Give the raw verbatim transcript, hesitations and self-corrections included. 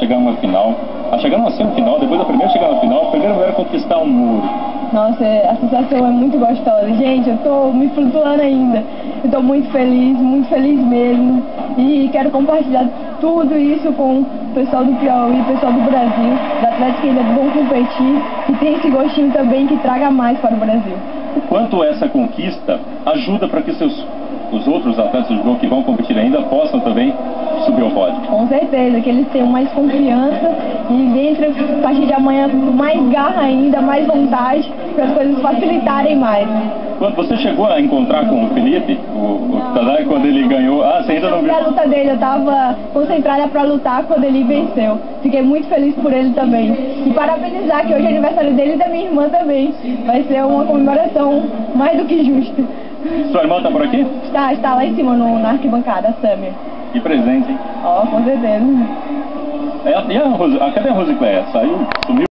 chegar a uma final, a chegar numa semifinal, depois da primeira chegar na final, primeiro era conquistar um muro. Nossa, a sensação é muito gostosa. Gente, eu tô me flutuando ainda. Eu tô muito feliz, muito feliz mesmo. E quero compartilhar tudo isso com o pessoal do Piauí, o pessoal do Brasil, os atletas que ainda vão competir, que tem esse gostinho também que traga mais para o Brasil. O quanto essa conquista ajuda para que seus, os outros atletas do judô que vão competir ainda possam também subir ao pódio? Com certeza, que eles tenham mais confiança e entrem a partir de amanhã com mais garra ainda, mais vontade, para as coisas facilitarem mais. Quando você chegou a encontrar com o Felipe, o, o Tadai, quando ele ganhou... Ah, você ainda não viu? A luta dele, eu estava concentrada para lutar quando ele venceu. Fiquei muito feliz por ele também. E parabenizar, que hoje é aniversário dele e da minha irmã também. Vai ser uma comemoração mais do que justa. Sua irmã está por aqui? Está, está lá em cima, no, na arquibancada, a Samir. Que presente, hein? Ó, oh, com certeza. É, e a, Rose, a, cadê a Rosicléia? Saiu, sumiu?